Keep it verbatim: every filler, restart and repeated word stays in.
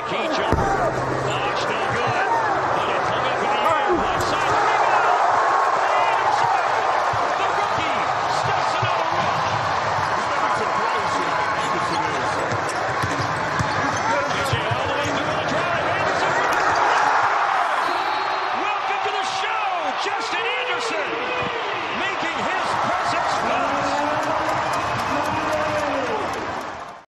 Key jumper. Bosh, no good. But it's hung up in the air. Left side, the rebound. Anderson. The rookie stuffs another run. He's never surprised you. Anderson is. A J all the way through the drive. Anderson. Welcome to the show, Justin Anderson. Making his